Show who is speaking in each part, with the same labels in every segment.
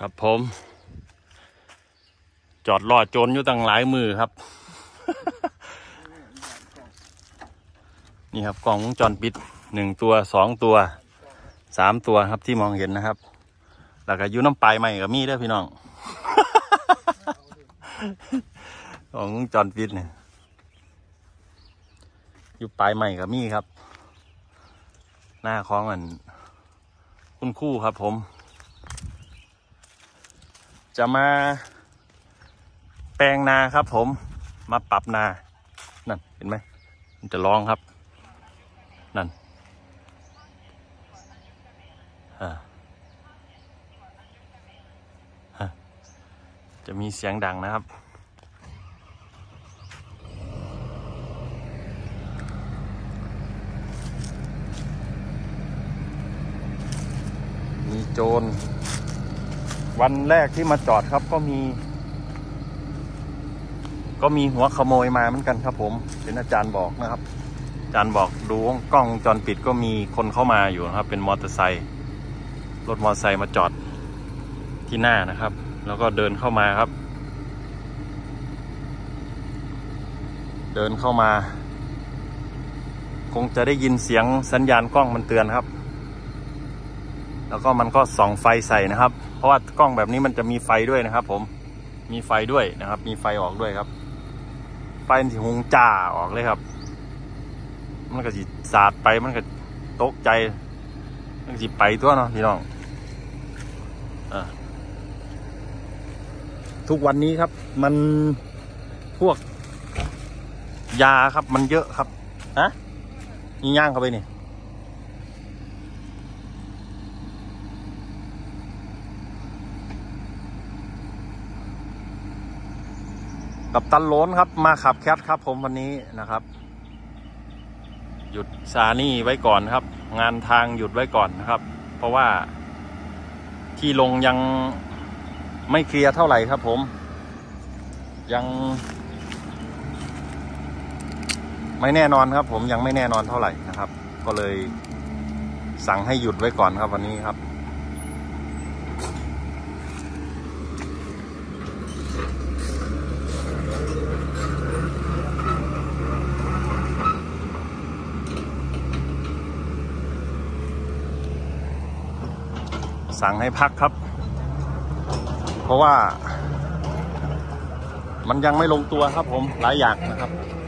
Speaker 1: ครับผมจอดรอโจรอยู่ตั้งหลายมือครับ นี่ครับกล้องวงจรปิด1 ตัว2 ตัว3 ตัวครับที่มองเห็นนะครับแล้วก็อยู่น้ำปลายใหม่กับมีด้วยพี่น้อง กล้องวงจรปิดเนี่ยอยู่ปลายใหม่กับมีครับหน้าคล้องอันคุณครู่ครับผมจะมาแปลงนาครับผมมาปรับนานั่นเห็นไหมมันจะร้องครับนั่นจะมีเสียงดังนะครับมีโจรวันแรกที่มาจอดครับก็มีหัวขโมยมาเหมือนกันครับผมเป็นอาจารย์บอกนะครับอาจารย์บอกดูกล้องวงจรปิดก็มีคนเข้ามาอยู่นะครับเป็นมอเตอร์ไซค์รถมอเตอร์ไซค์มาจอดที่หน้านะครับแล้วก็เดินเข้ามาครับเดินเข้ามาคงจะได้ยินเสียงสัญญาณกล้องมันเตือนครับแล้วก็มันก็ส่องไฟใส่นะครับเพราะว่ากล้องแบบนี้มันจะมีไฟด้วยนะครับผมมีไฟด้วยนะครับมีไฟออกด้วยครับไฟที่หงจ้าออกเลยครับมันก็สิสาดไปมันก็ตกใจมันสิไปตัวเนาะพี่น้องทุกวันนี้ครับมันพวกยาครับมันเยอะครับนี่ย่างเข้าไปนี่กับตันโล้นครับมาขับแคทครับผมวันนี้นะครับหยุดซานี่ไว้ก่อนครับงานทางหยุดไว้ก่อนนะครับเพราะว่าที่ลงยังไม่เคลียร์เท่าไหร่ครับผมยังไม่แน่นอนครับผมยังไม่แน่นอนเท่าไหร่นะครับก็เลยสั่งให้หยุดไว้ก่อนครับวันนี้ครับสั่งให้พักครับเพราะว่ามันยังไม่ลงตัวครับผมหลายอย่างนะครับ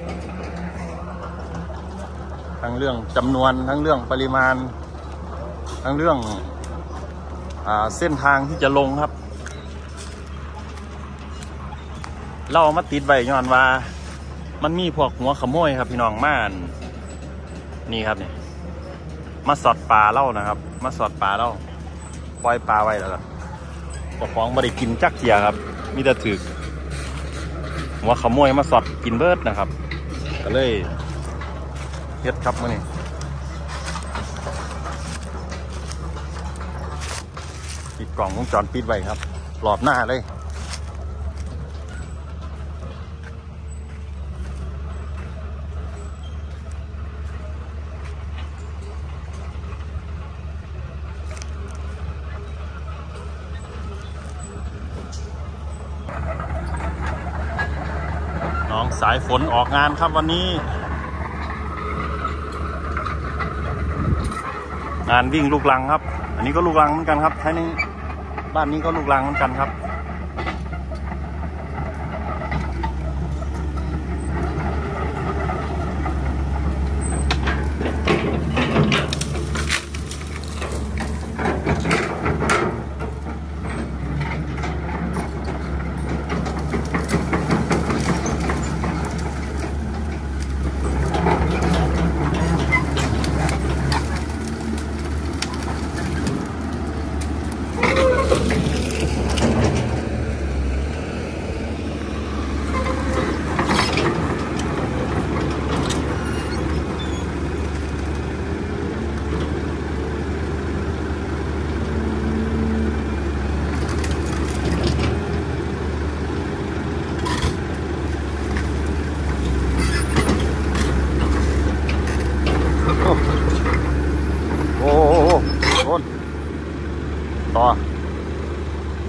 Speaker 1: ทั้งเรื่องจำนวนทั้งเรื่องปริมาณทั้งเรื่องเส้นทางที่จะลงครับเราเอามาติดไว้ย้อนว่ามันมีพวกหัวขโมยครับพี่น้องม่านนี่ครับนี่มาสอดปลาเล่านะครับมาสอดปลาเล่าปล่อยปลาไว้แล้วก็ปกครองไม่ได้กินจักเทียครับมีแต่ถือหัวขโมยมาสอดกินเบิร์ดนะครับก็เลยเฮ็ดครับมื้อนี้ปิดกล่องวงจรปิดไว้ครับหลอบหน้าเลยน้องสายฝนออกงานครับวันนี้งานวิ่งลูกรังครับอันนี้ก็ลูกรังเหมือนกันครับใช้ในบ้านนี้ก็ลูกรังเหมือนกันครับ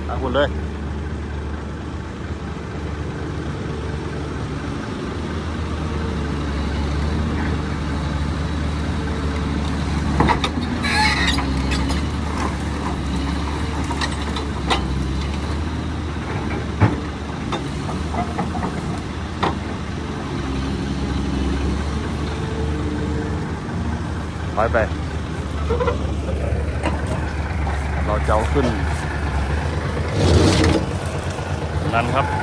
Speaker 1: ทางคุณเลยถอยไปเราจะเอาขึ้นนั่นครับ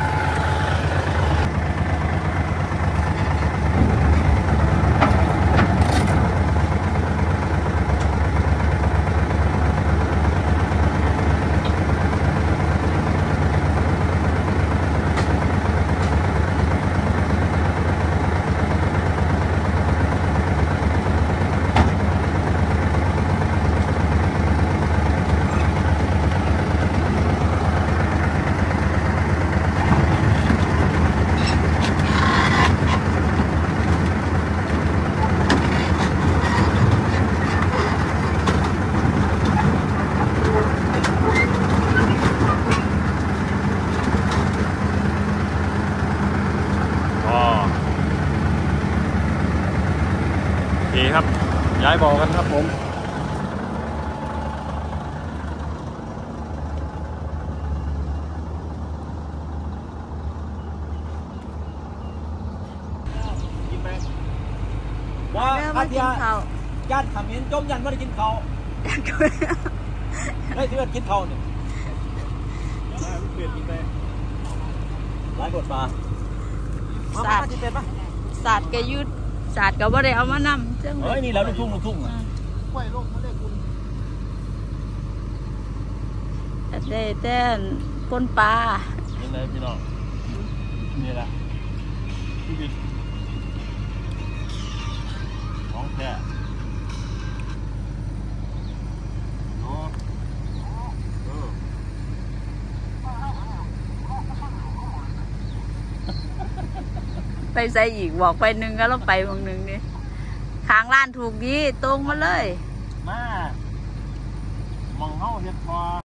Speaker 1: โอเคครับย้ายบ่อกันครับผม
Speaker 2: ว่าอาทิตย์ญาติขมิ้นจมยันว่าได้กินเขาได้ที่ว่ากินเขาเนี่ยเปลี่ยนกินไปหลายบทมาศาสตร์ที่เป็นปะ
Speaker 3: ศาสตร์กยุทธศาสตร์ก็บ่ได้เอามานำจัง
Speaker 2: เฮ้ยนี่แล้วลูกทุ่งอ่ะกล้วยโลกมาได้คุณ
Speaker 3: ได้แต่ปนปลา
Speaker 1: นี่เลยพี่น้องนี่แหละชีวิตของแท้
Speaker 3: ไปใส่อีกบอกไปหนึ่งก็ต้องไปบางหนึ่งนี่ข้างร้านถูกดีตรงมาเลย
Speaker 1: มามองเฮาเฮ็ดพอ